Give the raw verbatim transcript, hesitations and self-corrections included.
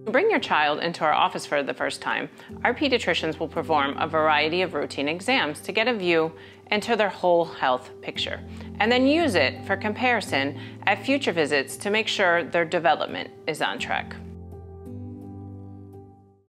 Bring your child into our office for the first time, our pediatricians will perform a variety of routine exams to get a view into their whole health picture, and then use it for comparison at future visits to make sure their development is on track.